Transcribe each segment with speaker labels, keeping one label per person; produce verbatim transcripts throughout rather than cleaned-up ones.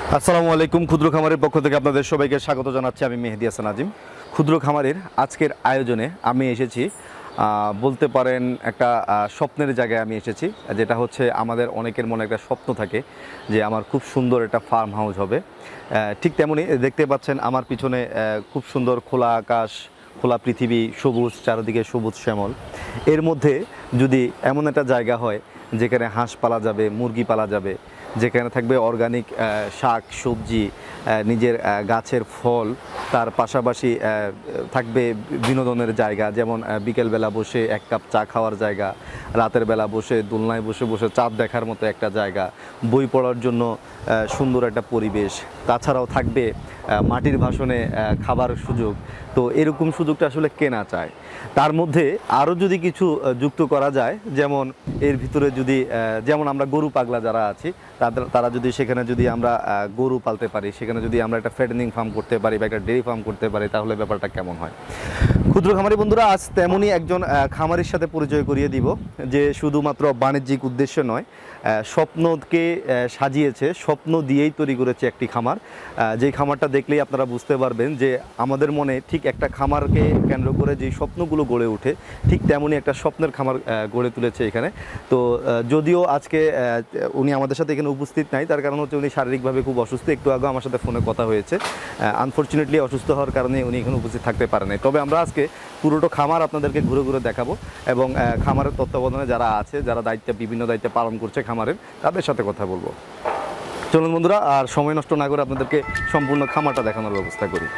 Speaker 1: আসসালামু আলাইকুম। ক্ষুদ্র খামারের পক্ষ থেকে আপনাদের সবাইকে স্বাগত জানাচ্ছি। আমি মেহেদি হাসান আজিম। ক্ষুদ্র খামারের আজকের আয়োজনে আমি এসেছি বলতে পারেন একটা স্বপ্নের জায়গায় আমি এসেছি, যেটা হচ্ছে আমাদের অনেকের মনে একটা স্বপ্ন থাকে যে আমার খুব সুন্দর একটা ফার্ম হাউস হবে। ঠিক তেমনই দেখতে পাচ্ছেন আমার পিছনে খুব সুন্দর খোলা আকাশ, খোলা পৃথিবী, সবুজ, চারিদিকে সবুজ শ্যামল। এর মধ্যে যদি এমন একটা জায়গা হয় যেখানে হাঁস পালা যাবে, মুরগি পালা যাবে, যেখানে থাকবে অর্গানিক শাক সবজি, নিজের গাছের ফল, তার পাশাপাশি থাকবে বিনোদনের জায়গা, যেমন বিকেলবেলা বসে এক কাপ চা খাওয়ার জায়গা, রাতের বেলা বসে দোলনায় বসে বসে চাঁদ দেখার মতো একটা জায়গা, বই পড়ার জন্য সুন্দর একটা পরিবেশ, তাছাড়াও থাকবে মাটির ভাসনে খাবার সুযোগ। তো এরকম সুযোগটা আসলে কে না চায়। তার মধ্যে আরও যদি কিছু যুক্ত করা যায়, যেমন এর ভিতরে যদি যেমন আমরা গরু পাগলা যারা আছি তাদের তারা যদি সেখানে যদি আমরা গরু পালতে পারি, সেখানে যদি আমরা একটা ফ্যাটেনিং ফার্ম করতে পারি বা একটা ডেয়ারি ফার্ম করতে পারি, তাহলে ব্যাপারটা কেমন হয়। ক্ষুদ্র খামারি বন্ধুরা, আজ তেমনই একজন খামারির সাথে পরিচয় করিয়ে দিব যে শুধুমাত্র বাণিজ্যিক উদ্দেশ্য নয়, স্বপ্নকে সাজিয়েছে, স্বপ্ন দিয়েই তৈরি করেছে একটি খামার। যেই খামারটা দেখলেই আপনারা বুঝতে পারবেন যে আমাদের মনে ঠিক একটা খামারকে কেন্দ্র করে যেই স্বপ্নগুলো গড়ে ওঠে, ঠিক তেমনই একটা স্বপ্নের খামার গড়ে তুলেছে এখানে। তো যদিও আজকে উনি আমাদের সাথে এখানে উপস্থিত নাই, তার কারণ হচ্ছে উনি শারীরিকভাবে খুব অসুস্থ। একটু আগে আমার সাথে ফোনে কথা হয়েছে, আনফর্চুনেটলি অসুস্থ হওয়ার কারণে উনি এখানে উপস্থিত থাকতে পারেন নাই। তবে আমরা আজকে পুরোটা খামার আপনাদেরকে ঘুরে ঘুরে দেখাবো এবং খামারের তত্ত্বাবধানে যারা আছে, যারা দায়িত্বে বিভিন্ন দায়িত্বে পালন করছে খামারের, তাদের সাথে কথা বলবো। চলুন বন্ধুরা, আর সময় নষ্ট না করে আপনাদেরকে সম্পূর্ণ খামারটা দেখানোর ব্যবস্থা করি।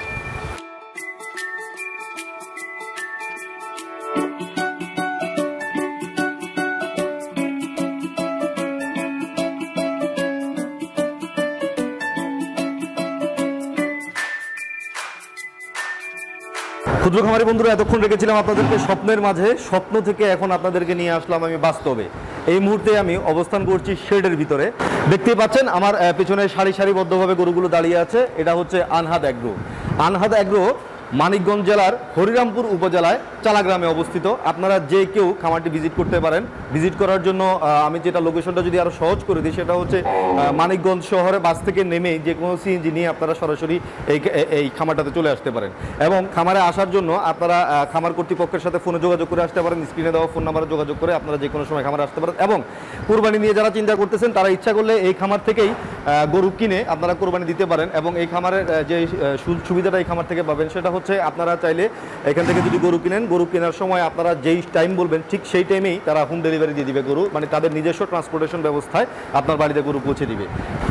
Speaker 1: ক্ষুদ্র খামারি বন্ধুরা, এতক্ষণ রেখেছিলাম আপনাদেরকে স্বপ্নের মাঝে, স্বপ্ন থেকে এখন আপনাদেরকে নিয়ে আসলাম আমি বাস্তবে। এই মুহূর্তে আমি অবস্থান করছি শেডের ভিতরে। দেখতেই পাচ্ছেন আমার পেছনে সারি সারিবদ্ধভাবে গরুগুলো দাঁড়িয়ে আছে। এটা হচ্ছে আনহাদ অ্যাগ্রো। আনহাদ অ্যাগ্রো মানিকগঞ্জ জেলার হরিরামপুর উপজেলায় চালা গ্রামে অবস্থিত। আপনারা যে কেউ খামারটি ভিজিট করতে পারেন। ভিজিট করার জন্য আমি যেটা লোকেশনটা যদি আরও সহজ করে দিই, সেটা হচ্ছে মানিকগঞ্জ শহরে বাস থেকে নেমে যে কোনো সিএনজি নিয়ে আপনারা সরাসরি এই এই খামারটাতে চলে আসতে পারেন। এবং খামারে আসার জন্য আপনারা খামার কর্তৃপক্ষের সাথে ফোনে যোগাযোগ করে আসতে পারেন। স্ক্রিনে দেওয়া ফোন নাম্বারে যোগাযোগ করে আপনারা যে কোনো সময় খামারে আসতে পারেন। এবং কোরবানি নিয়ে যারা চিন্তা করতেছেন, তারা ইচ্ছা করলে এই খামার থেকেই গরু কিনে আপনারা কোরবানি দিতে পারেন। এবং এই খামারের যে সুবিধাটা এই খামার থেকে পাবেন, সেটা হচ্ছে আপনারা চাইলে এখান থেকে যদি গরু কিনেন, গরু কেনার সময় আপনারা যেই টাইম বলবেন ঠিক সেই টাইমেই তারা হোম ডেলিভারি দিয়ে দিবে গরু, মানে তাদের নিজস্ব ট্রান্সপোর্টেশন ব্যবস্থায় আপনার বাড়িতে গরু পৌঁছে দিবে।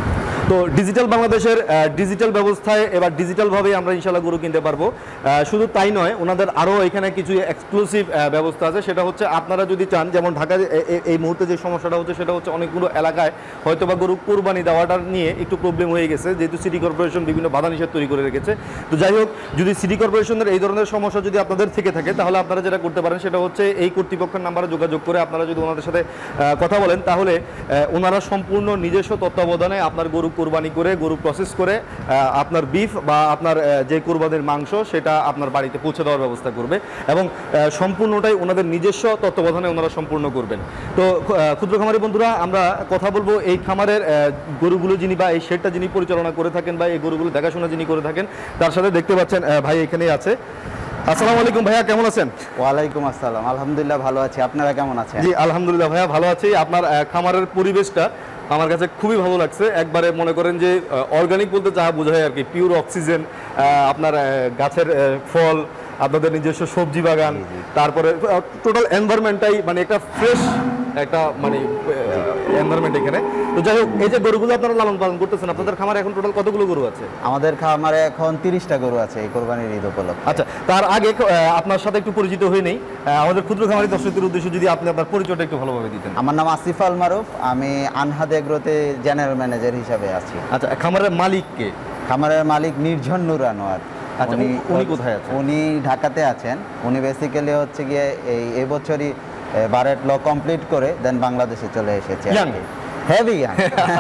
Speaker 1: তো ডিজিটাল বাংলাদেশের ডিজিটাল ব্যবস্থায় এবার ডিজিটালভাবেই আমরা ইনশাল্লাহ গরু কিনতে পারবো। শুধু তাই নয়, ওনাদের আরও এখানে কিছু এক্সক্লুসিভ ব্যবস্থা আছে। সেটা হচ্ছে আপনারা যদি চান, যেমন ঢাকায় এই মুহূর্তে যে সমস্যাটা হচ্ছে, সেটা হচ্ছে অনেকগুলো এলাকায় হয়তো বা গরু কোরবানি দেওয়াটা নিয়ে একটু প্রবলেম হয়ে গেছে, যেহেতু সিটি কর্পোরেশন বিভিন্ন বাধা নিষেধ তৈরি করে রেখেছে। তো যাই হোক, যদি সিটি কর্পোরেশনের এই ধরনের সমস্যা যদি আপনাদের থেকে থাকে, তাহলে আপনারা যেটা করতে পারেন সেটা হচ্ছে এই কর্তৃপক্ষের নাম্বারে যোগাযোগ করে আপনারা যদি ওনাদের সাথে কথা বলেন, তাহলে ওনারা সম্পূর্ণ নিজস্ব তত্ত্বাবধানে আপনার গরু কোরবানি করে, গরু প্রসেস করে আপনার বিফ বা আপনার যে কোরবানির মাংস সেটা আপনার বাড়িতে পৌঁছে দেওয়ার ব্যবস্থা করবে। এবং সম্পূর্ণটাই ওনাদের নিজস্ব তত্ত্বাবধানে ওনারা সম্পূর্ণ করবেন। তো ক্ষুদ্র খামারি বন্ধুরা, আমরা কথা বলবো এই খামারের গরুগুলো যিনি বা এই শেডটা যিনি পরিচালনা করে থাকেন বা এই গরুগুলো দেখাশোনা যিনি করে থাকেন, তার সাথে দেখতে পাচ্ছেন ভাই এখানেই আছে। আসসালামু আলাইকুম ভাইয়া, কেমন আছেন?
Speaker 2: ওয়ালাইকুম আসসালাম, আলহামদুলিল্লাহ ভালো আছি। আপনারা কেমন আছেন?
Speaker 1: জি আলহামদুলিল্লাহ ভাইয়া ভালো আছি। আপনার খামারের পরিবেশটা আমার কাছে খুবই ভালো লাগছে। একবারে মনে করেন যে অর্গানিক বলতে যা বোঝায় আর কি, পিওর অক্সিজেন, আপনার গাছের ফল, আপনাদের নিজস্ব সবজি বাগান, তারপরে টোটাল এনভায়রনমেন্টটাই মানে একটা ফ্রেশ একটা মানে এনভায়রনমেন্ট এখানে। তো যাই হোক, এই যে গরুগুলো আপনারা লালন পালন করতেছেন, আপনাদের খামারে এখন টোটাল কতগুলো গরু আছে?
Speaker 2: আমাদের খামারে এখন তিরিশটা গরু আছে এই কোরবানির ঈদ উপলক্ষে।
Speaker 1: আচ্ছা, তার আগে আপনার সাথে একটু পরিচিত হয়ে নেই, আমাদের ক্ষুদ্র খামারি দর্শকদের উদ্দেশ্যে যদি আপনি আপনার পরিচয়টা একটু ভালোভাবে দিতেন।
Speaker 2: আমার নাম আসিফ আল মারুফ, আমি আনহাদ এগ্রোতে জেনারেল ম্যানেজার হিসাবে আছি।
Speaker 1: আচ্ছা, খামারের মালিক কে?
Speaker 2: খামারের মালিক নির্ঝর নূর আনোয়ার।
Speaker 1: উনি উনি কোথায় আছেন?
Speaker 2: উনি ঢাকাতে আছেন। উনি বেসিক্যালি হচ্ছে গিয়ে এই এবছরই বারেট ল কমপ্লিট করে দেন বাংলাদেশে চলে এসেছে। Heavy young.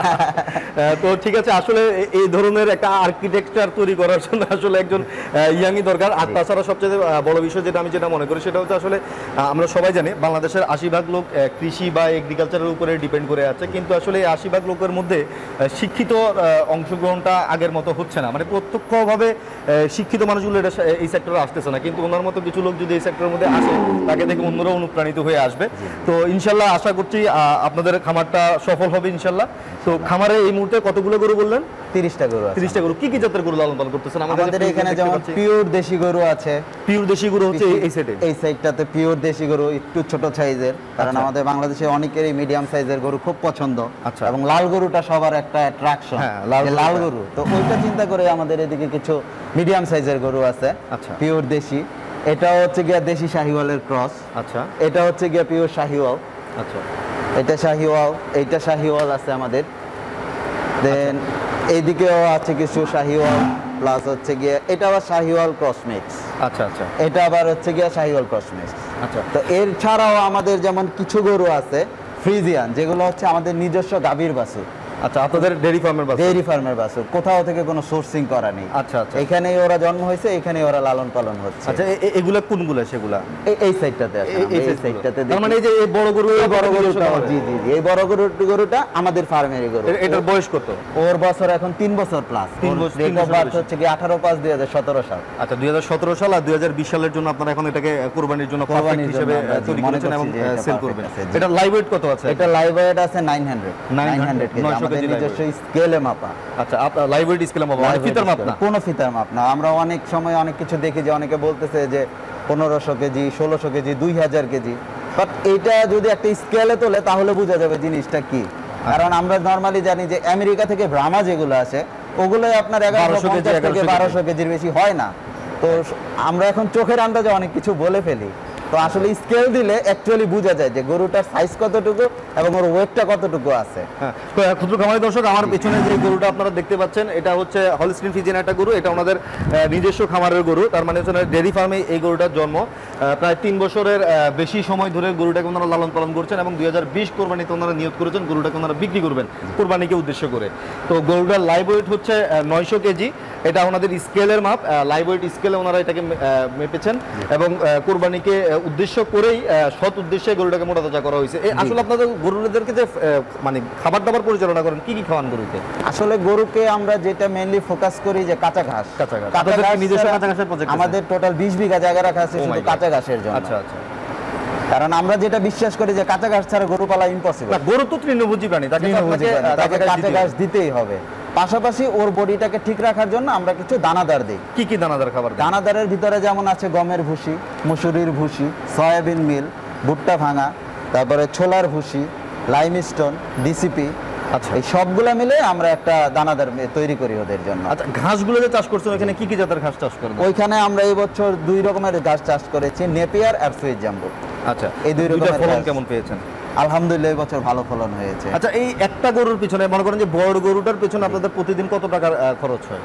Speaker 1: তো ঠিক আছে, আসলে এ- এই ধরনের একটা আর্কিটেকচার তৈরি করার জন্য আসলে একজন ইয়াংই দরকার। আর তাছাড়া সবচেয়ে আহ, বড় বিষয় যেটা আমি যেটা মনে করি সেটা হচ্ছে আসলে আহ, আমরা সবাই জানি বাংলাদেশের আশি ভাগ লোক আহ, কৃষি বা এগ্রিকালচারের উপরে ডিপেন্ড করে আছে, কিন্তু আসলে এই আশি ভাগ লোকের মধ্যে আহ, শিক্ষিত আহ, অংশগ্রহণটা আগের মতো হচ্ছে না। মানে প্রত্যক্ষভাবে আহ, শিক্ষিত মানুষগুলো এটা এই সেক্টরে আসতেছে না, কিন্তু ওনার মতো কিছু লোক যদি এই সেক্টরের মধ্যে আসে তাকে দেখে অন্যরা অনুপ্রাণিত হয়ে আসবে। তো ইনশাল্লাহ আশা করছি আহ, আপনাদের খামারটা সফল হবে ইনশাল্লাহ। তো খামারে এই মুহূর্তে কতগুলো গরু বললেন?
Speaker 2: তিরিশটা গরু আছে।
Speaker 1: তিরিশটা গরু। কি কি জাতের গরু লালন পালন করতেছেন?
Speaker 2: আমাদের এখানে যেমন পিওর দেশি গরু আছে।
Speaker 1: পিওর দেশি গরু হচ্ছে এই- এই সেটে।
Speaker 2: এই সাইডটাতে পিওর দেশি গরু একটু ছোট সাইজের, কারণ
Speaker 1: আচ্ছা।
Speaker 2: আমাদের বাংলাদেশে অনেকেরই মিডিয়াম সাইজের গরু খুব পছন্দ।
Speaker 1: আচ্ছা।
Speaker 2: এবং লাল গরুটা সবার একটা অ্যাট্রাকশন।
Speaker 1: হ্যাঁ, লাল
Speaker 2: লাল
Speaker 1: গরুটা।
Speaker 2: গরু, তো ওইটা চিন্তা করে আমাদের এদিকে কিছু মিডিয়াম সাইজের গরু আছে।
Speaker 1: আচ্ছা।
Speaker 2: পিওর দেশি। এটা হচ্ছে গিয়া দেশি শাহিওয়ালের ক্রস।
Speaker 1: আচ্ছা
Speaker 2: এটা হচ্ছে গিয়া পিওর শাহিওয়াল।
Speaker 1: আচ্ছা
Speaker 2: এটা শাহিওয়াল, এইটা শাহিওয়াল আছে আমাদের। দেন এইদিকেও আছে কিছু শাহিওয়াল, প্লাস হচ্ছে গিয়ে এটা আবার শাহিওয়াল ক্রস মিক্স।
Speaker 1: আচ্ছা আচ্ছা
Speaker 2: এটা আবার হচ্ছে গিয়া শাহিওয়াল ক্রস মিক্স।
Speaker 1: আচ্ছা
Speaker 2: তো এর ছাড়াও আমাদের যেমন কিছু গরু আছে ফ্রিজিয়ান, যেগুলো হচ্ছে আমাদের নিজস্ব গাভীর বাছুর,
Speaker 1: আচ্ছা আপনাদের ডেইরি ফার্মের বাচ্চা।
Speaker 2: ডেইরি ফার্মের বাছুর, কোথাও থেকে কোনো সোর্সিং করা নেই।
Speaker 1: আচ্ছা আচ্ছা
Speaker 2: এখানেই ওরা জন্ম হয়েছে, এখানেই ওরা লালন পালন হচ্ছে।
Speaker 1: আচ্ছা এ- এ- এগুলা কোনগুলা সেগুলা?
Speaker 2: এই- এই সাইডটাতে আছে,
Speaker 1: এই- এই
Speaker 2: এই
Speaker 1: size গুলো।
Speaker 2: সাইডটাতে
Speaker 1: তার মানে এই যে এই বড় গরু
Speaker 2: এই বড় গরুটা,
Speaker 1: খামারে।
Speaker 2: জি জি জি, এই বড় গরু গরুটা আমাদের ফার্মেরই গরু।
Speaker 1: এ- এটার বয়স কত?
Speaker 2: ওর বছর এখন তিন বছর প্লাস।
Speaker 1: তিন বছর- তিন
Speaker 2: ডেট অফ
Speaker 1: বছর
Speaker 2: বার্থ
Speaker 1: বেশি।
Speaker 2: হচ্ছে কি আঠারো পাঁচ দুই হাজার সতেরো সাল।
Speaker 1: আচ্ছা দুই হাজার সতেরো সাল আর দুই হাজার বিশ সালের জন্য আপনারা এখন এটাকে কোরবানির জন্য পারফেক্ট
Speaker 2: কোরবানির
Speaker 1: হিসেবে
Speaker 2: জন্য আমরা
Speaker 1: আহ, তৈরি
Speaker 2: মনে
Speaker 1: করেছেন এবং
Speaker 2: করছি যে এটা
Speaker 1: সেল
Speaker 2: perfect
Speaker 1: করবেন।
Speaker 2: আছে, জি।
Speaker 1: এটা লাইভ ওয়েট কত আছে?
Speaker 2: এটা লাইভ ওয়েট আছে নয় হান্ড্রেড
Speaker 1: নয়
Speaker 2: নয়
Speaker 1: হান্ড্রেড,
Speaker 2: হান্ড্রেড কেজি,
Speaker 1: নয়শো
Speaker 2: আমাদের
Speaker 1: কেজি live
Speaker 2: নিজস্ব
Speaker 1: weight।
Speaker 2: স্কেলে মাপা।
Speaker 1: আচ্ছা আপনার লাইভ ওয়েট স্কেল মাপ মানে
Speaker 2: Live weight
Speaker 1: ফিতার মাপ
Speaker 2: scale,
Speaker 1: না?
Speaker 2: কোনো ফিতার মাপ না। আমরা অনেক সময় অনেক কিছু দেখি যে অনেকে বলতেছে যে পনেরোশো কেজি, ষোলোশো কেজি, দুই হাজার কেজি, বাট এইটা যদি একটা স্কেলে তোলে তাহলে বোঝা যাবে জিনিসটা কি। কারণ আমরা নর্মালি জানি যে আমেরিকা থেকে ব্রাহ্মা যেগুলো আছে ওগুলোই আপনার এগারোশো
Speaker 1: বারোশো কেজি,
Speaker 2: পঞ্চাশ থেকে
Speaker 1: এগারোশো কেজি।
Speaker 2: বারোশো কেজির বেশি হয় না। তো আমরা এখন চোখের আন্দাজে অনেক কিছু বলে ফেলি, তো আসলে স্কেল দিলে অ্যাকচুয়ালি বোঝা যায় যে গরুটার সাইজ কতটুকু এবং ওর ওয়েটটা কতটুকু আছে।
Speaker 1: হ্যাঁ, তো ক্ষুদ্র খামারি দর্শক, আমার পেছনে যে গরুটা আপনারা দেখতে পাচ্ছেন এটা হচ্ছে হলস্টিন ফ্রিজিয়ান একটা গরু। এটা ওনাদের আহ, নিজস্ব খামারের গরু, তার মানে হচ্ছে ডেয়ারি ফার্মে এই গরুটার জন্ম। আহ, প্রায় তিন বছরের আহ, বেশি সময় ধরে গরুটাকে ওনারা লালন পালন করছেন এবং দুই হাজার বিশ কোরবানিতে ওনারা নিয়োগ করেছেন গরুটাকে ওনারা বিক্রি করবেন কোরবানিকে উদ্দেশ্য করে। তো গরুটার লাইভ ওয়েট হচ্ছে নয়শো কেজি। এটা ওনাদের স্কেলের মাপ, লাইভ ওয়েট স্কেলে ওনারা এটাকে আহ, মেপেছেন এবং আহ, কোরবানিকে আহ, উদ্দেশ্য করেই আহ, সৎ উদ্দেশ্যে গরুটাকে মোটাতাজা করা হয়েছে। এই আসলে আপনাদের গরুদেরকে যে আহ, মানে খাবার দাবার পরিচালনা করেন, কি কি খাওয়ান গরুকে?
Speaker 2: আসলে গরুকে আমরা যেটা মেইনলি ফোকাস করি যে কাঁচা ঘাস।
Speaker 1: কাঁচা ঘাস।
Speaker 2: কাঁচা
Speaker 1: আপনাদের
Speaker 2: ঘাস
Speaker 1: কি নিজস্ব
Speaker 2: ছাড়া
Speaker 1: কাঁচা ঘাসের project আছে?
Speaker 2: আমাদের টোটাল বিশ বিঘা জায়গা রাখা আছে
Speaker 1: Oh my
Speaker 2: শুধু
Speaker 1: God.
Speaker 2: কাঁচা ঘাসের জন্য।
Speaker 1: আচ্ছা আচ্ছা।
Speaker 2: কারণ আমরা যেটা বিশ্বাস করি যে কাঁচা ঘাস ছাড়া গরু পালা ইম্পসিবল।
Speaker 1: না, গরু তো তৃণভোজী প্রাণী, তাকে তো আপনাকে, আহ,
Speaker 2: তাকে
Speaker 1: কাঁচা ঘাস
Speaker 2: কাঁচা
Speaker 1: দিতেই
Speaker 2: ঘাস
Speaker 1: হবে।
Speaker 2: দিতেই হবে। পাশাপাশি ওর বডিটাকে ঠিক রাখার জন্য আমরা কিছু দানাদার দিই।
Speaker 1: কি কি দানাদার খাবার দেন?
Speaker 2: দানাদারের ভিতরে যেমন আছে গমের ভুসি, মুসুরির ভুসি, সয়াবিন মিল, ভুট্টা ভাঙা, তারপরে ছোলার ভুসি, লাইমস্টোন, ডিসিপি,
Speaker 1: আচ্ছা।
Speaker 2: এই সবগুলা মিলে আমরা একটা দানাদার মে- তৈরি করি ওদের জন্য।
Speaker 1: আচ্ছা, ঘাসগুলো যে চাষ করছেন ওখানে কি কি জাতের ঘাস চাষ করেন?
Speaker 2: ওইখানে আমরা এই বছর দুই রকমের ঘাস চাষ করেছি, নেপিয়ার আর সুইট জাম্বো।
Speaker 1: আচ্ছা,
Speaker 2: এই দুই
Speaker 1: দুইটা
Speaker 2: রকমের
Speaker 1: ফলন
Speaker 2: ঘাস।
Speaker 1: কেমন পেয়েছেন?
Speaker 2: আলহামদুলিল্লাহ এই বছর ভালো ফলন হয়েছে।
Speaker 1: আচ্ছা, এই একটা গরুর পিছনে মনে করেন যে বড় গরুটার পিছনে আপনাদের প্রতিদিন কত টাকার আহ, খরচ হয়?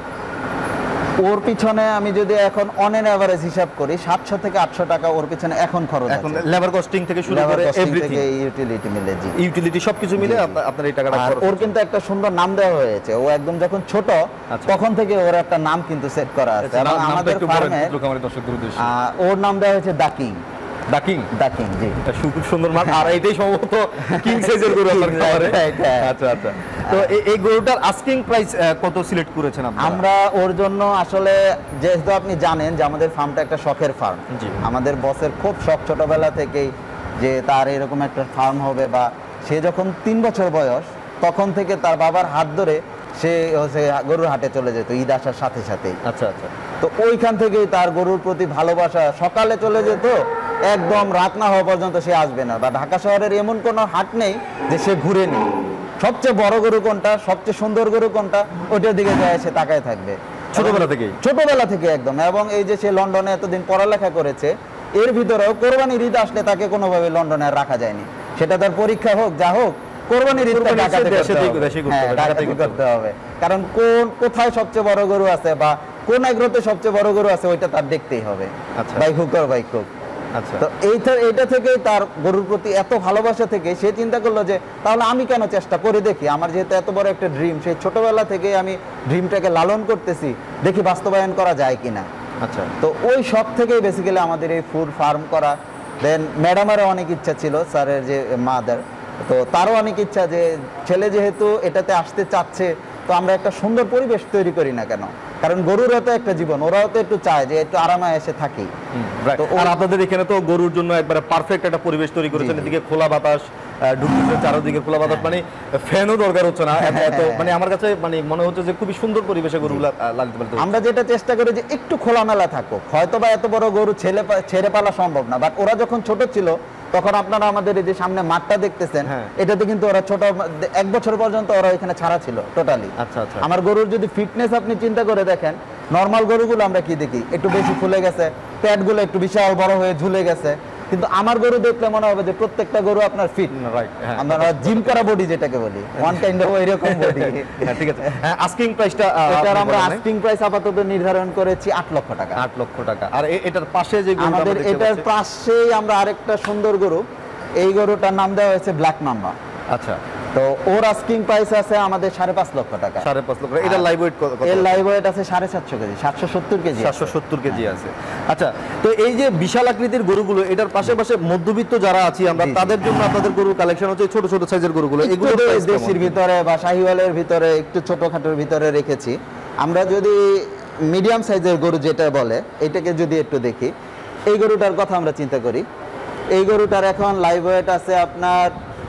Speaker 2: ওর পিছনে আমি যদি এখন অন এন এভারেজ হিসাব করি সাতশো থেকে আটশো টাকা ওর পিছনে এখন খরচ
Speaker 1: এখন
Speaker 2: আছে।
Speaker 1: লেবার কস্টিং থেকে শুরু
Speaker 2: Labor
Speaker 1: করে
Speaker 2: costing
Speaker 1: এভরিথিং,
Speaker 2: থেকে ইউটিলিটি মিলে, জি।
Speaker 1: ইউটিলিটি সবকিছু মিলে আপনা- আপনার এই টাকাটা
Speaker 2: আর
Speaker 1: খরচ
Speaker 2: ওর
Speaker 1: হচ্ছে।
Speaker 2: কিন্তু একটা সুন্দর নাম দেওয়া হয়েছে। ও একদম যখন ছোট
Speaker 1: আচ্ছা।
Speaker 2: তখন থেকে ওর একটা নাম কিন্তু সেট করা আছে।
Speaker 1: আচ্ছা,
Speaker 2: এবং
Speaker 1: নামটা
Speaker 2: আমাদের
Speaker 1: একটু বলেন
Speaker 2: ফার্মে
Speaker 1: ক্ষুদ্র খামারি দর্শকদের উদ্দেশ্যে।
Speaker 2: ওর নাম দেওয়া হয়েছে ডাকিং।
Speaker 1: ডাকিং,
Speaker 2: ডাকিং, জি।
Speaker 1: এটা খুব সুন্দর নাম। আর এটাই সম্ভবত কিং সাইজের গরু আপনার
Speaker 2: King,
Speaker 1: খামারে।
Speaker 2: right, right.
Speaker 1: আচ্ছা আচ্ছা। তো এই- এই গরুটার আস্কিং প্রাইস কত সিলেক্ট করেছেন আপনারা?
Speaker 2: আমরা ওর জন্য আসলে যেহেতু আপনি জানেন যে আমাদের ফার্মটা একটা শখের ফার্ম।
Speaker 1: জি।
Speaker 2: আমাদের বসের খুব শখ ছোটবেলা থেকেই যে তার এরকম একটা ফার্ম হবে, বা সে যখন তিন বছর বয়স তখন থেকে তার বাবার হাত ধরে সে হচ্ছে গরুর হাটে চলে যেত ঈদ আসার সাথে সাথেই।
Speaker 1: আচ্ছা আচ্ছা।
Speaker 2: তো ওইখান থেকেই তার গরুর প্রতি ভালোবাসা। সকালে চলে যেত, একদম রাত না হওয়া পর্যন্ত সে আসবে না। বা ঢাকা শহরের এমন কোনো হাট নেই যে সে ঘুরে নেই। সবচেয়ে বড় গরু কোনটা, সবচেয়ে সুন্দর গরু কোনটা, ওইটার দিকে যায় সে তাকায় থাকবে
Speaker 1: ছোটবেলা থেকেই?
Speaker 2: ছোটবেলা থেকে একদম। এবং এই যে সে লন্ডনে এতদিন পড়ালেখা করেছে, এর ভিতরেও কোরবানির ঈদ আসলে তাকে কোনোভাবে লন্ডনে আর রাখা যায়নি। সেটা তার পরীক্ষা হোক যা হোক, কোরবানির ঈদটা
Speaker 1: কোরবানির
Speaker 2: ঢাকাতে
Speaker 1: ঈদটা
Speaker 2: করতে
Speaker 1: দেশেতেই-
Speaker 2: হবে।
Speaker 1: দেশেই করতে
Speaker 2: হ্যাঁ,
Speaker 1: হবে,
Speaker 2: ঢাকাতেই
Speaker 1: ঢাকাতেই
Speaker 2: করতে হবে। কারণ কোন কোথায় সবচেয়ে বড় গরু আছে বা কোন এগ্রোতে সবচেয়ে বড় গরু আছে ওইটা তার দেখতেই হবে,
Speaker 1: আচ্ছা।
Speaker 2: বাই হুক আর বাই ক্রুক।
Speaker 1: আচ্ছা।
Speaker 2: তো এইটা এইটা থেকে তার গরুর প্রতি এত ভালোবাসা থেকে সে চিন্তা করলো যে তাহলে আমি কেন চেষ্টা করে দেখি, আমার যেহেতু এত বড় একটা ড্রিম, সেই ছোটবেলা থেকে আমি ড্রিমটাকে লালন করতেছি, দেখি বাস্তবায়ন করা যায় কিনা।
Speaker 1: আচ্ছা।
Speaker 2: তো ওই সব থেকেই বেসিক্যালি আমাদের এই ফুড ফার্ম করা। দেন ম্যাডামেরও অনেক ইচ্ছা ছিল, স্যারের যে মাদার, তো তারও অনেক ইচ্ছা যে ছেলে যেহেতু এটাতে আসতে চাচ্ছে, তো আমরা একটা সুন্দর পরিবেশ তৈরি করি না কেন, কারণ গরুরও তো একটা জীবন, ওরাও তো একটু চায় যে একটু আরামে এসে থাকি।
Speaker 1: Right.
Speaker 2: তো
Speaker 1: আর
Speaker 2: ওই-
Speaker 1: আপনাদের এখানে তো গরুর জন্য একবারে পারফেক্ট একটা পরিবেশ তৈরি করেছেন,
Speaker 2: জি, জি।
Speaker 1: এদিকে খোলা বাতাস আহ, ঢুকতেছে, চারদিকে খোলা বাতাস, মানে ফ্যানও দরকার হচ্ছে না এত- এত মানে আমার কাছে মানে মনে হচ্ছে যে খুবই সুন্দর পরিবেশে গরুগুলা আহ, লালিত পালিত হচ্ছে।
Speaker 2: আমরা যেটা চেষ্টা করি যে একটু খোলামেলা থাকো, হয়তো বা এত বড় গরু ছেলে পা- ছেড়ে পালা সম্ভব না, বাট ওরা যখন ছোট ছিল তখন আপনারা আমাদের এই যে সামনে মাঠটা দেখতেছেন,
Speaker 1: হ্যাঁ।
Speaker 2: এটাতে কিন্তু ওরা ছোট এক বছর পর্যন্ত ওরা এখানে ছাড়া ছিল টোটালি।
Speaker 1: আচ্ছা আচ্ছা।
Speaker 2: আমার গরুর যদি ফিটনেস আপনি চিন্তা করে দেখেন, নর্মাল গরুগুলো আমরা কি দেখি, একটু বেশি ফুলে গেছে, প্যাটগুলো একটু বিশাল বড় হয়ে ঝুলে গেছে, কিন্তু আমার গরু দেখলে মনে হবে যে প্রত্যেকটা গরু আপনার ফিট,
Speaker 1: রাইট, হ্যাঁ।
Speaker 2: আমরা জিম করা বডি যেটাকে বলি, ওয়ান কাইন্ড অফ এরকম বডি।
Speaker 1: হ্যাঁ, ঠিক আছে। হ্যাঁ, আস্কিং প্রাইসটা
Speaker 2: এটার আমরা আস্কিং প্রাইস আপাতত নির্ধারণ করেছি আট লক্ষ টাকা।
Speaker 1: আট লক্ষ টাকা। আর এ- এটার পাশে যে গরুটা আমরা
Speaker 2: আমাদের
Speaker 1: দেখতে
Speaker 2: এটার
Speaker 1: পাচ্ছি-
Speaker 2: পাশেই আমরা আরেকটা সুন্দর গরু, এই গরুটার নাম দেওয়া হয়েছে ব্ল্যাক মাম্বা।
Speaker 1: আচ্ছা,
Speaker 2: তো ওর আস্কিং প্রাইস আছে আমাদের সাড়ে পাঁচ লক্ষ টাকা।
Speaker 1: সাড়ে পাঁচ লক্ষ। এটার লাইভ ওয়েট কত?
Speaker 2: এর লাইভ ওয়েট আছে সাড়ে সাতশো কেজি, সাতশো সত্তর কেজি।
Speaker 1: সাতশো সত্তর কেজি আছে। আচ্ছা, তো এই যে বিশাল আকৃতির গরুগুলো, এটার পাশাপাশি মধ্যবিত্ত যারা আছি আমরা,
Speaker 2: জি, জি।
Speaker 1: তাদের জন্য আপনাদের গরুর কালেকশন হচ্ছে ছোট ছোট সাইজের গরুগুলো, এগুলো
Speaker 2: একটু
Speaker 1: price কেমন?
Speaker 2: দেশির ভিতরে বা শাহিওয়ালের ভিতরে একটু ছোটখাটোর ভিতরে রেখেছি। আমরা যদি মিডিয়াম সাইজের গরু যেটা বলে, এটাকে যদি একটু দেখি, এই গরুটার কথা আমরা চিন্তা করি, এই গরুটার এখন লাইভ ওয়েট আছে আপনার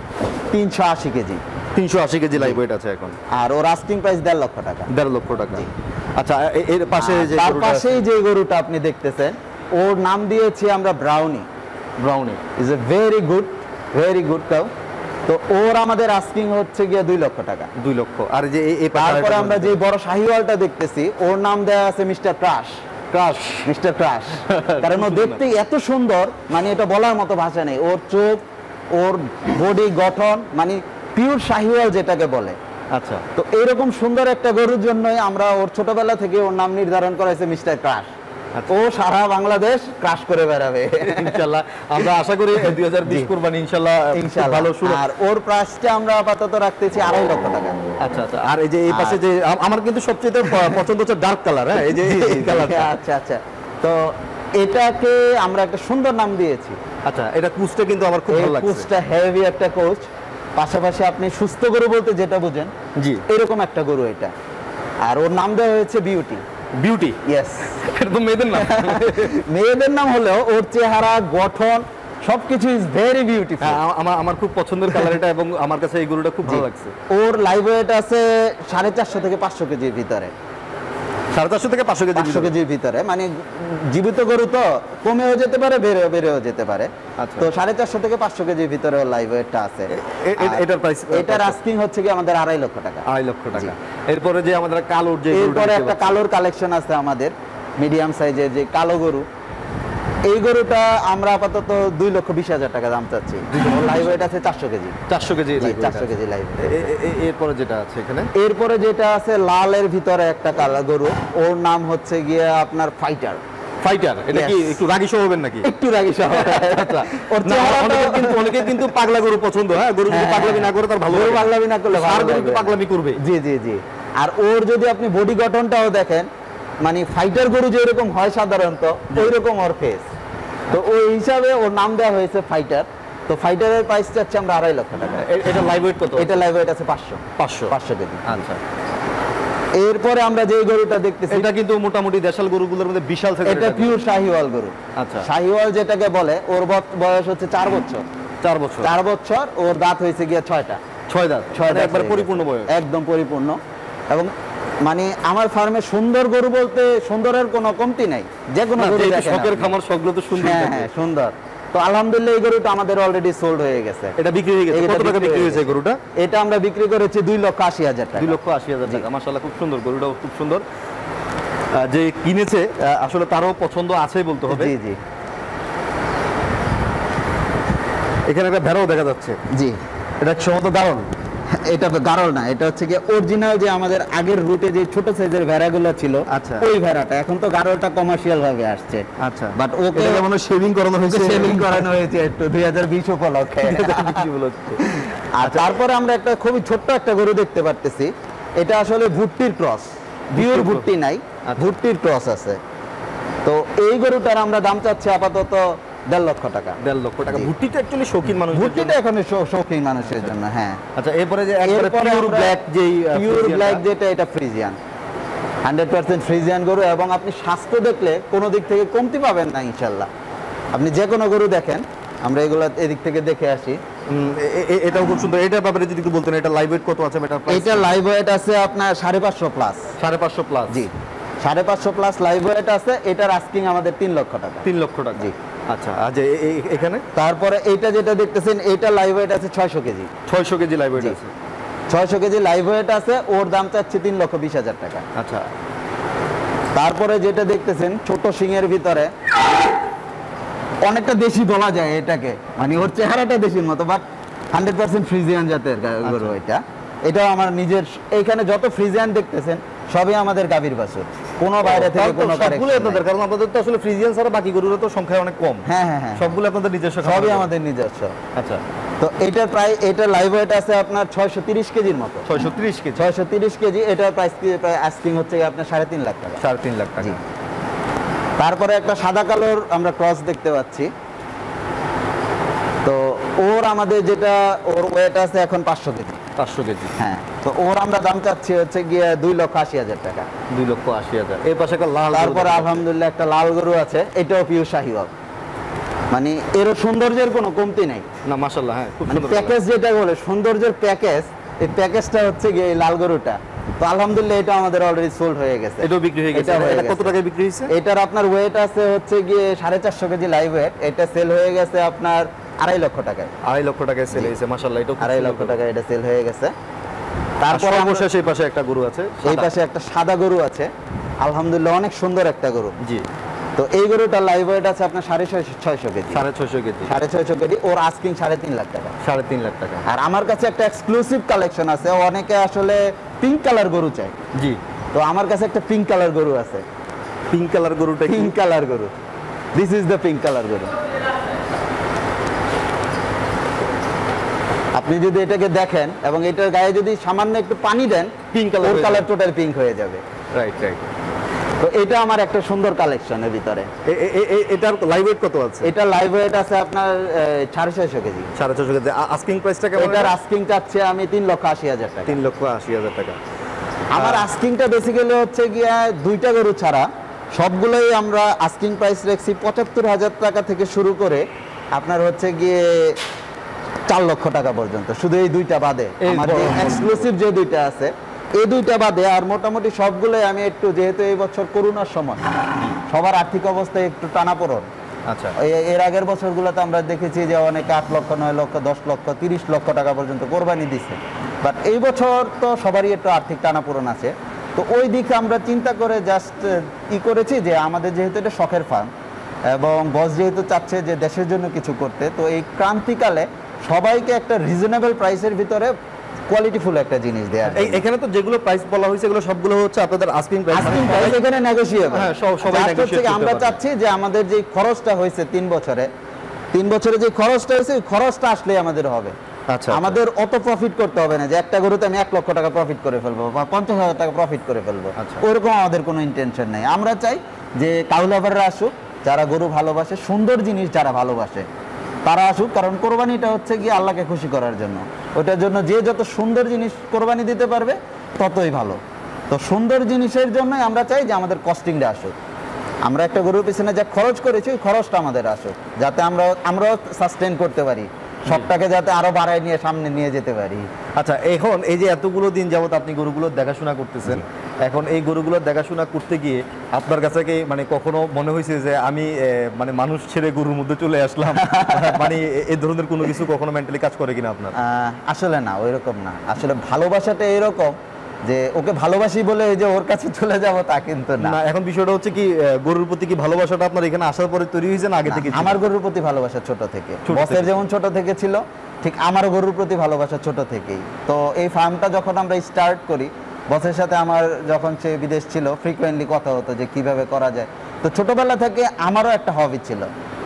Speaker 2: তিনশো আশি কেজি,
Speaker 1: তিনশো আশি কেজি লাইভ ওয়েট আছে এখন,
Speaker 2: আর ওর আস্কিং প্রাইস দেড় লক্ষ টাকা।
Speaker 1: দেড় লক্ষ টাকা। আচ্ছা, এ- এর পাশে
Speaker 2: আর
Speaker 1: যে
Speaker 2: তার
Speaker 1: গরুটা আছে,
Speaker 2: পাশেই যে গরুটা আপনি দেখতেছেন, ওর নাম দিয়েছি আমরা brownie.
Speaker 1: Brownie,
Speaker 2: is a very good very good cow. তো ওর আমাদের আস্কিং হচ্ছে গিয়ে দুই লক্ষ টাকা।
Speaker 1: দুই লক্ষ। আর যে এই- এই পাশে
Speaker 2: তারপরে
Speaker 1: আরেকটা
Speaker 2: আমরা
Speaker 1: গরু
Speaker 2: যে বড় শাহিওয়ালটা দেখতেছি, ওর নাম দেওয়া আছে mister crush.
Speaker 1: Crush.
Speaker 2: Mister crush কারণ ও
Speaker 1: খুব
Speaker 2: দেখতে এত সুন্দর, মানে এটা বলার মতো ভাষা নেই। ওর চোখ, ওর বডি গঠন, মানে পিওর শাহিওয়াল যেটাকে বলে।
Speaker 1: আচ্ছা,
Speaker 2: তো এইরকম সুন্দর একটা গরুর জন্যই আমরা ওর ছোটবেলা থেকে ওর নাম নির্ধারণ করা হয়েছে মিস্টার ক্রাশ। ও সারা বাংলাদেশ ক্রাশ করে বেড়াবে
Speaker 1: ইনশাআল্লাহ। আমরা আশা করি দুই হাজার বিশ কুরবানি ইনশাআল্লাহ খুব
Speaker 2: ইনশাআল্লাহ।
Speaker 1: ভালো শুরু।
Speaker 2: আর ওর প্রাইসটা আমরা আপাতত রাখতেছি আড়াই লক্ষ টাকা।
Speaker 1: আচ্ছা আচ্ছা। আর এই যে এই পাশে যে আম- আমার কিন্তু সবচেয়ে প- পছন্দ হচ্ছে ডার্ক কালার। হ্যাঁ, এই যে এই কালারটা।
Speaker 2: আচ্ছা আচ্ছা। তো এটাকে আমরা একটা সুন্দর নাম দিয়েছি।
Speaker 1: আচ্ছা, এটা কুচটা কিন্তু আমার খুব
Speaker 2: এই
Speaker 1: ভালো লাগছে।
Speaker 2: কোচটা হেভি একটা কোচ, পাশাপাশি আপনি সুস্থ গরু বলতে যেটা বুঝেন,
Speaker 1: জি,
Speaker 2: এরকম একটা গরু এটা। আর ওর নাম দেওয়া হয়েছে বিউটি।
Speaker 1: বিউটি।
Speaker 2: ইয়েস,
Speaker 1: এটা তো মেয়েদের নাম।
Speaker 2: মেয়েদের নাম হলেও ওর চেহারা, গঠন সবকিছু ইজ ভেরি বিউটিফুল।
Speaker 1: হ্যাঁ, আ- আমার আমার খুব পছন্দের কালার এটা, এবং আমার কাছে এই গরুটা খুব ভালো লাগছে।
Speaker 2: ওর লাইভ ওয়েট আছে সাড়ে চারশো থেকে পাঁচশো কেজির ভিতরে।
Speaker 1: সাড়ে চারশো থেকে পাঁচশো কেজি।
Speaker 2: পাঁচশো কেজির ভিতরে, মানে জীবিত গরু তো কমেও যেতে পারে, বেড়েও বেড়েও যেতে পারে।
Speaker 1: আচ্ছা।
Speaker 2: তো সাড়ে চারশো থেকে পাঁচশো কেজির ভিতরে লাইভ ওয়েটটা আছে।
Speaker 1: এ- এ- এটার প্রাইস
Speaker 2: এটার আস্কিং হচ্ছে কি আমাদের আড়াই লক্ষ টাকা।
Speaker 1: আড়াই লক্ষ টাকা। এরপরে যে আমাদের কালোর যে গরুটা
Speaker 2: এরপরে
Speaker 1: দেখতে
Speaker 2: একটা
Speaker 1: পাচ্ছি।
Speaker 2: কালোর কালেকশন আছে আমাদের, মিডিয়াম সাইজের যে কালো গরু। এই গরুটা আমরা আপাতত দুই লক্ষ বিশ হাজার টাকা দাম চাচ্ছি। লাইভ ওয়েট আছে চারশো কেজি।
Speaker 1: চারশো কেজি live weight
Speaker 2: চারশো
Speaker 1: আছে।
Speaker 2: KG live.
Speaker 1: এ- এ- এ- এরপরে যেটা আছে এখানে,
Speaker 2: এরপরে যেটা আছে লালের ভিতরে একটা কালো গরু, ওর নাম হচ্ছে গিয়ে আপনার ফাইটার।
Speaker 1: ফাইটার। এটা কি
Speaker 2: Yes.
Speaker 1: একটু রাগী স্বভাবের নাকি?
Speaker 2: একটু রাগি সহ
Speaker 1: আচ্ছা।
Speaker 2: ওর
Speaker 1: না,
Speaker 2: চেহারাটা-
Speaker 1: অনেকের কিন্তু অনেকের কিন্তু পাগলা গরু পছন্দ। হ্যাঁ, গরু যদি
Speaker 2: হ্যাঁ,
Speaker 1: পাগলামি না করে তার ভালো
Speaker 2: গরু
Speaker 1: লাগে।
Speaker 2: পাগলামি না করলে
Speaker 1: ষাঁড়
Speaker 2: ভালো
Speaker 1: গরু একটু
Speaker 2: লাগবে।
Speaker 1: পাগলামি করবে।
Speaker 2: জি জি জি। আর ওর যদি আপনি বডি গঠনটাও দেখেন, মানে ফাইটার গরু যেরকম হয় সাধারণত, ওই রকম ওর ফেস। তো ওই হিসাবে ওর নাম দেওয়া হয়েছে ফাইটার। তো ফাইটারের প্রাইস চাচ্ছি আমরা আড়াই লক্ষ টাকা।
Speaker 1: এ- এটা লাইভ ওয়েট কত?
Speaker 2: এটা লাইভ ওয়েট আছে পাঁচশো
Speaker 1: পাঁচশো।
Speaker 2: পাঁচশো কেজি।
Speaker 1: আচ্ছা।
Speaker 2: এরপরে আমরা যে গরুটা দেখতেছি,
Speaker 1: এটা কিন্তু মোটামুটি দেশাল গরুগুলোর মধ্যে বিশাল সাইজের।
Speaker 2: এটা পিওর শাহিওয়াল গরু।
Speaker 1: আচ্ছা।
Speaker 2: শাহিওয়াল যেটাকে বলে, ওর বত- বয়স হচ্ছে চার বছর।
Speaker 1: চার বছর।
Speaker 2: চার বছর ওর দাঁত হয়েছে গিয়ে ছয়টা।
Speaker 1: ছয় দাঁত।
Speaker 2: ছয়
Speaker 1: মানে
Speaker 2: দাঁত
Speaker 1: একবার
Speaker 2: হয়ে
Speaker 1: পরিপূর্ণ
Speaker 2: গেছে।
Speaker 1: বয়স।
Speaker 2: একদম পরিপূর্ণ। এবং মানে আমার ফার্মে সুন্দর গরু বলতে সুন্দরের কোনো কমতি নাই, যে কোনো
Speaker 1: না,
Speaker 2: গরু
Speaker 1: যেহেতু
Speaker 2: দেখেন
Speaker 1: শখের
Speaker 2: আপনি।
Speaker 1: খামার, শখগুলো তো সুন্দর
Speaker 2: হ্যাঁ
Speaker 1: থাকবে।
Speaker 2: হ্যাঁ সুন্দর। তো আলহামদুলিল্লাহ এই গরুটা আমাদের অলরেডি সোল্ড হয়ে গেছে।
Speaker 1: এটা বিক্রি হয়ে গেছে।
Speaker 2: এটা
Speaker 1: কত টাকা বিক্রি হয়েছে এই গরুটা?
Speaker 2: এটা আমরা বিক্রি করেছি দুই লক্ষ আশি হাজার টাকা।
Speaker 1: দুই লক্ষ আশি হাজার টাকা। মাশাআল্লাহ, খুব সুন্দর গরুটাও, খুব সুন্দর। আহ, যে কিনেছে আহ, আসলে তারও পছন্দ আছে বলতে হবে।
Speaker 2: জি জি
Speaker 1: এখানে একটা ভেড়াও দেখা যাচ্ছে।
Speaker 2: জি।
Speaker 1: এটা সম্ভবত দারুণ।
Speaker 2: এটা তো গারল না, এটা হচ্ছে কি অরিজিনাল যে আমাদের আগের রুটে যে ছোট সাইজের ভেড়াগুলো ছিল,
Speaker 1: আচ্ছা।
Speaker 2: ওই ভেড়াটা। এখন তো গারলটা কমার্শিয়াল ভাবে আসছে,
Speaker 1: আচ্ছা,
Speaker 2: বাট ওকে
Speaker 1: মানে শেভিং করানো হয়েছে,
Speaker 2: সেলিং করানো হয়েছে একটু দুই হাজার বিশ উপলক্ষে। আর তারপরে আমরা একটা খুবই ছোট্ট একটা গরু দেখতে পারতেছি, এটা আসলে ভুট্টির ক্রস, পিওর ভুট্টি নাই, ভুট্টির ক্রস আছে। তো এই গরুটার আমরা দাম চাচ্ছি আপাতত দেড় লক্ষ টাকা।
Speaker 1: দেড় লক্ষ টাকা।
Speaker 2: জি।
Speaker 1: ভুট্টিটা অ্যাকচুয়ালি শৌখিন মানুষ,
Speaker 2: ভুট্টিটা এখন শৌ- শৌখিন মানুষের জন্য, হ্যাঁ।
Speaker 1: আচ্ছা, এরপরে যে একবারে পিওর ব্ল্যাক যেই
Speaker 2: পিওর ব্ল্যাক যেটা, এটা ফ্রিজিয়ান, হান্ড্রেড পার্সেন্ট ফ্রিজিয়ান গরু। এবং আপনি স্বাস্থ্য দেখলে কোনো দিক থেকে কমতি পাবেন না ইনশাল্লাহ। আপনি যে কোনো গরু দেখেন, আমরা এগুলো এদিক থেকে দেখে আসি।
Speaker 1: এটাও খুব সুন্দর। এটার ব্যাপারে যদি একটু বলতেন, এটা লাইভ ওয়েট কত আছে? এটা
Speaker 2: এটা লাইভ ওয়েট আছে আপনার সাড়ে পাঁচশো প্লাস।
Speaker 1: সাড়ে পাঁচশো প্লাস?
Speaker 2: জি, সাড়ে পাঁচশো প্লাস লাইভ ওয়েট আছে। এটার আস্কিং আমাদের তিন লক্ষ টাকা।
Speaker 1: তিন লক্ষ টাকা?
Speaker 2: জি।
Speaker 1: আচ্ছা, আজ এখানে
Speaker 2: তারপরে এইটা যেটা দেখতেছেন, এটা লাইভ ওয়েট আছে ছয়শো কেজি।
Speaker 1: ছয়শো কেজি লাইভ ওয়েট
Speaker 2: জি।
Speaker 1: আছে?
Speaker 2: ছয়শো কেজি লাইভ ওয়েট আছে, ওর দাম চাচ্ছে তিন লক্ষ বিশ হাজার টাকা।
Speaker 1: আচ্ছা।
Speaker 2: তারপরে যেটা দেখতেছেন ছোট সিংয়ের ভিতরে, অনেকটা দেশি বলা যায় এটাকে, মানে ওর চেহারাটা দেশির মতো, বাট হান্ড্রেড পার্সেন্ট ফ্রিজিয়ান জাতের গা- গরু এটা। এটাও আমার নিজের, এইখানে যত ফ্রিজিয়ান দেখতেছেন সবই আমাদের গাভীর বাছুর, কোনো বাইরে থেকে কোনো
Speaker 1: সবগুলো
Speaker 2: correction নাই।
Speaker 1: আপনাদের, কারণ আপনাদের তো আসলে ফ্রিজিয়ান ছাড়া বাকি গরুরা তো সংখ্যায় অনেক কম।
Speaker 2: হ্যাঁ হ্যাঁ হ্যাঁ,
Speaker 1: সবগুলো আপনাদের নিজস্ব
Speaker 2: সবই
Speaker 1: খামার?
Speaker 2: আমাদের নিজস্ব।
Speaker 1: আচ্ছা।
Speaker 2: তো এটার প্রায়, এটা লাইভ ওয়েট আছে আপনার ছয়শো তিরিশ কেজির মতো।
Speaker 1: ছয়শো ত্রিশ কেজি?
Speaker 2: ছয়শো তিরিশ কেজি। এটার প্রাইস প্রায় আস্কিং হচ্ছে গিয়ে আপনার সাড়ে তিন লাখ টাকা।
Speaker 1: সাড়ে তিন লাখ টাকা।
Speaker 2: জি। তারপরে একটা সাদা কালোর আমরা ক্রস দেখতে পাচ্ছি। তো ওর আমাদের যেটা, ওর ওয়েট আছে এখন পাঁচশো কেজি।
Speaker 1: পাঁচশো কেজি?
Speaker 2: হ্যাঁ। তো ওর আমরা দাম চাচ্ছি হচ্ছে গিয়ে দুই লক্ষ আশি হাজার টাকা।
Speaker 1: দুই লক্ষ আশি হাজার। এই পাশে একটা লাল।
Speaker 2: তারপরে আলহামদুলিল্লাহ একটা লাল গরু আছে, এটাও পিওর শাহিওয়াল, মানে এর সৌন্দর্যের কোনো কমতি নেই।
Speaker 1: না মাশাআল্লাহ, হ্যাঁ খুব
Speaker 2: মানে
Speaker 1: সুন্দর।
Speaker 2: প্যাকেজ যেটা বলে সৌন্দর্যের প্যাকেজ, এই প্যাকেজটা হচ্ছে গিয়ে এই লাল গরুটা। তো আলহামদুলিল্লাহ এটা আমাদের অলরেডি সোল্ড হয়ে গেছে।
Speaker 1: এটাও বিক্রি হয়ে গেছে?
Speaker 2: এটা হয়ে
Speaker 1: এটা কত
Speaker 2: গেছে।
Speaker 1: টাকায় বিক্রি হয়েছে?
Speaker 2: এটার আপনার ওয়েট আছে হচ্ছে গিয়ে সাড়ে চারশো কেজি লাইভ ওয়েট। এটা সেল হয়ে গেছে আপনার আড়াই লক্ষ টাকায়।
Speaker 1: আড়াই লক্ষ টাকায় সেল হয়েছে? মাশাআল্লাহ, এটা
Speaker 2: আড়াই লক্ষ টাকায় এটা সেল হয়ে গেছে। তারপর
Speaker 1: তারপর
Speaker 2: আমরা-
Speaker 1: অবশেষ এই পাশে একটা গরু আছে,
Speaker 2: এই পাশে একটা সাদা গরু আছে, আলহামদুলিল্লাহ অনেক সুন্দর একটা গরু।
Speaker 1: জি।
Speaker 2: তো এই গরুটার লাইভ ওয়েট আছে আপনার সাড়ে ছয়শো ছয়শো কেজি।
Speaker 1: সাড়ে ছয়শো কেজি?
Speaker 2: সাড়ে ছয়শো কেজি। ওর আস্কিং সাড়ে তিন লাখ টাকা।
Speaker 1: সাড়ে তিন লাখ টাকা।
Speaker 2: আর আমার কাছে একটা এক্সক্লুসিভ কালেকশন আছে, অনেকে আসলে পিঙ্ক কালার গরু চায়।
Speaker 1: জি।
Speaker 2: তো আমার কাছে একটা পিঙ্ক কালার গরু আছে।
Speaker 1: পিঙ্ক কালার গরুটা কি?
Speaker 2: পিঙ্ক কালার গরু, this is the pink colour গরু। আপনি যদি এটাকে দেখেন এবং এটার গায়ে যদি সামান্য একটু পানি দেন,
Speaker 1: পিঙ্ক কালার
Speaker 2: ওর
Speaker 1: হয়ে
Speaker 2: কালার
Speaker 1: যাবে।
Speaker 2: টোটাল পিঙ্ক হয়ে যাবে।
Speaker 1: Right right.
Speaker 2: তো এটা আমার একটা সুন্দর কালেকশনের ভিতরে।
Speaker 1: এ- এ- এ- এ- এটার লাইভ ওয়েট কত আছে?
Speaker 2: এটা লাইভ ওয়েট আছে আপনার এ, সাড়ে ছয়শো কেজি।
Speaker 1: সাড়ে ছয়শো কেজি। আস্কিং প্রাইসটা কেমন?
Speaker 2: এটার আস্কিং চাচ্ছে আমি তিন লক্ষ আশি হাজার টাকা।
Speaker 1: তিন লক্ষ আশি হাজার টাকা।
Speaker 2: আমার আস্কিংটা বেসিক্যালি হচ্ছে গিয়া দুইটা গরু ছাড়া সবগুলোই আমরা আস্কিং প্রাইস রাখছি পঁচাত্তর হাজার টাকা থেকে শুরু করে আপনার হচ্ছে গিয়ে চার লক্ষ টাকা পর্যন্ত, শুধু এই দুইটা বাদে।
Speaker 1: এই
Speaker 2: আমার
Speaker 1: বড়
Speaker 2: যে
Speaker 1: বড়
Speaker 2: এক্সক্লুসিভ যে দুইটা আছে, এই দুইটা বাদে আর মোটামুটি সবগুলোই আমি একটু, যেহেতু এই বছর করোনার সময় সবার আর্থিক অবস্থায় একটু টানাপোড়ন।
Speaker 1: আচ্ছা।
Speaker 2: এ- এর আগের বছরগুলোতে আমরা দেখেছি যে অনেকে আট লক্ষ নয় লক্ষ দশ লক্ষ তিরিশ লক্ষ টাকা পর্যন্ত কোরবানি দিচ্ছে, বাট এই বছর তো সবারই একটু আর্থিক টানাপোড়ন আছে। তো ওই দিকে আমরা চিন্তা করে জাস্ট ই করেছি যে আমাদের যেহেতু এটা শখের ফার্ম এবং বস যেহেতু চাচ্ছে যে দেশের জন্য কিছু করতে, তো এই ক্রান্তিকালে সবাইকে একটা রিজনেবল প্রাইসের ভিতরে কোয়ালিটিফুল একটা জিনিস দেয়া।
Speaker 1: এই এখানে তো যেগুলো প্রাইস বলা হয়েছে এগুলো সবগুলো হচ্ছে আপনাদের আস্কিং প্রাইস?
Speaker 2: আস্কিং প্রাইস এখানে নেগোশিয়েবল।
Speaker 1: হ্যাঁ, সব- সবাই negotiate করতে
Speaker 2: আমরা
Speaker 1: পারবে।
Speaker 2: চাচ্ছি যে আমাদের যে খরচটা হয়েছে তিন বছরে, তিন বছরে যে খরচটা হয়েছে ওই খরচটা আসলেই আমাদের হবে।
Speaker 1: আচ্ছা।
Speaker 2: আমাদের অত প্রফিট করতে হবে না যে একটা গরুতে আমি এক লক্ষ টাকা প্রফিট করে ফেলবো বা পঞ্চাশ হাজার টাকা প্রফিট করে ফেলবো,
Speaker 1: আচ্ছা।
Speaker 2: ওইরকম আমাদের কোনো ইন্টেনশন নেই। আমরা চাই যে কাউ লাভাররা আসুক, যারা গরু ভালোবাসে, সুন্দর জিনিস যারা ভালোবাসে তারা আসুক, কারণ কোরবানিটা হচ্ছে গিয়ে আল্লাহকে খুশি করার জন্য। ওটার জন্য যে যত সুন্দর জিনিস কোরবানি দিতে পারবে ততই ভালো। তো সুন্দর জিনিসের জন্যই আমরা চাই যে আমাদের কস্টিংটা আসুক। আমরা একটা গরুর পিছনে যা খরচ করেছি ওই খরচটা আমাদের আসুক, যাতে আমরা আমরাও সাস্টেন করতে পারি, সবটাকে যাতে আরো বাড়ায় নিয়ে সামনে নিয়ে যেতে পারি।
Speaker 1: আচ্ছা, এখন এই যে এতগুলো দিন যাবত আপনি গরুগুলোর দেখাশোনা করতেছেন, এখন এই গরুগুলোর দেখাশোনা করতে গিয়ে আপনার কাছে কি মানে কখনো মনে হয়েছে যে আমি এ, মানে মানুষ ছেড়ে গরুর মধ্যে চলে আসলাম? মানে এ- এই ধরনের কোনো কিছু কখনো মেন্টালি কাজ করে কিনা আপনার?
Speaker 2: আহ, আসলে না, ওই রকম না। আসলে ভালোবাসাটা এরকম যে ওকে ভালোবাসি বলে এই যে ওর কাছে চলে যাব তা কিন্তু না।
Speaker 1: না, এখন বিষয়টা হচ্ছে কি এ, গরুর প্রতি কি ভালোবাসাটা আপনার এখানে আসার পরে তৈরি হয়েছে না আগে
Speaker 2: না,
Speaker 1: থেকে ছিল?
Speaker 2: আমার গরুর প্রতি ভালোবাসা ছোট থেকে,
Speaker 1: ছোট
Speaker 2: বসের
Speaker 1: থেকে।
Speaker 2: যেমন ছোট থেকে ছিল ঠিক আমারও গরুর প্রতি ভালোবাসা ছোট থেকেই। তো এই ফার্মটা যখন আমরা স্টার্ট করি, বসের সাথে আমার যখন সে বিদেশ ছিল ফ্রিকোয়েন্টলি কথা হতো যে কিভাবে করা যায়। তো ছোটবেলা থেকে আমারও একটা হবি ছিল,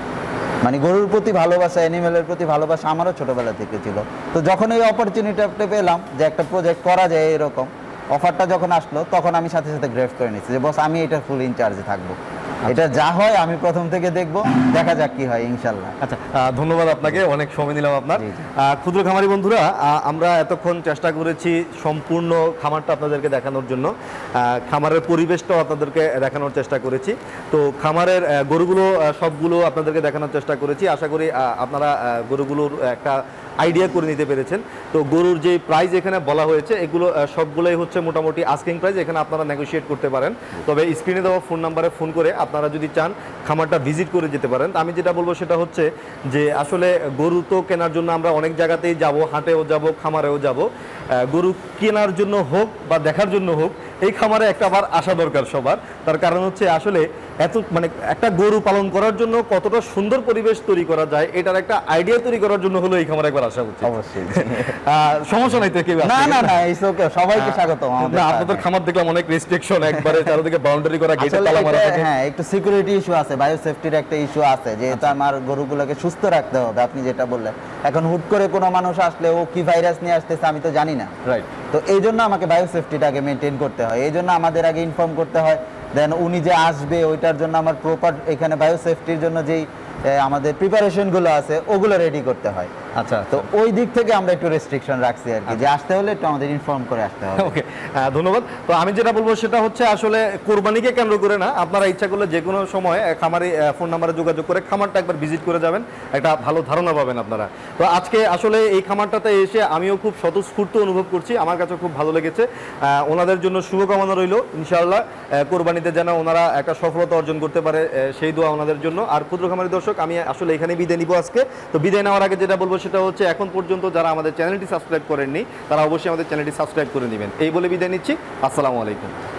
Speaker 2: মানে গরুর প্রতি ভালোবাসা, অ্যানিমেলের প্রতি ভালোবাসা আমারও ছোটবেলা থেকে ছিল। তো যখন এই অপরচুনিটিটা পেলাম যে একটা প্রজেক্ট করা যায় এরকম, অফারটা যখন আসলো তখন আমি সাথে সাথে গ্রেফট করে নিচ্ছি যে বস আমি এটার ফুল ইনচার্জে থাকবো, এটা যা হয় আমি প্রথম থেকে দেখবো, দেখা যাক কি হয় ইনশাল্লাহ।
Speaker 1: আচ্ছা, আহ, ধন্যবাদ আপনাকে, অনেক সময় নিলাম আপনার।
Speaker 2: জি, জি।
Speaker 1: আহ, ক্ষুদ্র খামারি বন্ধুরা, আহ, আমরা এতক্ষণ চেষ্টা করেছি সম্পূর্ণ খামারটা আপনাদেরকে দেখানোর জন্য, আহ, খামারের পরিবেশটাও আপনাদেরকে দেখানোর চেষ্টা করেছি। তো খামারের আহ, গরুগুলো আহ, সবগুলো আপনাদেরকে দেখানোর চেষ্টা করেছি। আশা করি আহ, আপনারা আহ, গরুগুলোর একটা আইডিয়া করে নিতে পেরেছেন। তো গরুর যে প্রাইস এখানে বলা হয়েছে এগুলো আহ, সবগুলোই হচ্ছে মোটামুটি আস্কিং প্রাইস, এখানে আপনারা নেগোশিয়েট করতে পারেন। তবে স্ক্রিনে দেওয়া ফোন নাম্বারে ফোন করে আপনারা যদি চান খামারটা ভিজিট করে যেতে পারেন। আমি যেটা বলবো সেটা হচ্ছে যে আসলে গরু তো কেনার জন্য আমরা অনেক জায়গাতেই যাব, হাটেও যাব, খামারেও যাব। গরু কেনার জন্য হোক বা দেখার জন্য হোক, এই খামারে একটা বার আসা দরকার সবার। তার কারণ হচ্ছে আসলে এত মানে একটা গরু পালন করার জন্য কতটা সুন্দর পরিবেশ তৈরি করা যায় এটার একটা আইডিয়া তৈরি করার জন্য হলো এই খামারে একবার আসা উচিত।
Speaker 2: অবশ্যই।
Speaker 1: আহ, সমস্যা নাই তো কেউ
Speaker 2: না না না, ইটস ওকে, সবাইকে স্বাগত।
Speaker 1: না, আপনাদের খামার দেখলাম অনেক রেস্ট্রিকশন, একবারে চারিদিকে বাউন্ডারি করা, গেটে তালা মারা থাকে।
Speaker 2: হ্যাঁ, একটু সিকিউরিটি ইস্যু আছে, বায়ো সেফটির একটা ইস্যু আছে, যেহেতু আমার গরুগুলোকে সুস্থ রাখতে হবে। আপনি যেটা বললেন, এখন হুট করে কোনো মানুষ আসলে ও কি ভাইরাস নিয়ে আসতেছে আমি তো জানি না,
Speaker 1: রাইট।
Speaker 2: তো এই জন্য আমাকে বায়ো সেফটিটাকে মেনটেন করতে হয়, এই জন্য আমাদের আগে ইনফর্ম করতে হয়। দেন উনি যে আসবে ওইটার জন্য আমার প্রপার এখানে বায়ো সেফটির জন্য যেই এ, আমাদের প্রিপারেশনগুলো আছে ওগুলো রেডি করতে হয়।
Speaker 1: আচ্ছা,
Speaker 2: তো ওই দিক থেকে আমরা একটু রেস্ট্রিকশন রাখছি আর কি, যে আসতে হলে একটু আমাদের ইনফর্ম করে আসতে হবে।
Speaker 1: ওকে, ধন্যবাদ। তো আমি যেটা বলবো সেটা হচ্ছে আসলে কোরবানিকে কেন্দ্র করে না, আপনারা ইচ্ছা করলে যে কোনো সময় খামারে ফোন নাম্বারে যোগাযোগ করে খামারটা একবার ভিজিট করে যাবেন, একটা ভালো ধারণা পাবেন আপনারা। তো আজকে আসলে এই খামারটাতে এসে আমিও খুব স্বতঃস্ফূর্ত অনুভব করছি, আমার কাছে খুব ভালো লেগেছে। আহ, ওনাদের জন্য শুভকামনা রইল, ইনশাআল্লাহ আহ, কোরবানিতে যেন ওনারা একটা সফলতা অর্জন করতে পারে, আহ, সেই দোয়া ওনাদের জন্য। আর ক্ষুদ্র খামারি দর্শক, আমি আসলে এখানে বিদায় নিব আজকে। তো বিদায় নেওয়ার আগে যেটা বলবো সেটা হচ্ছে এখন পর্যন্ত যারা আমাদের চ্যানেলটি সাবস্ক্রাইব করেননি তারা অবশ্যই আমাদের চ্যানেলটি সাবস্ক্রাইব করে নেবেন। এই বলে বিদায় নিচ্ছি, আসসালামু আলাইকুম।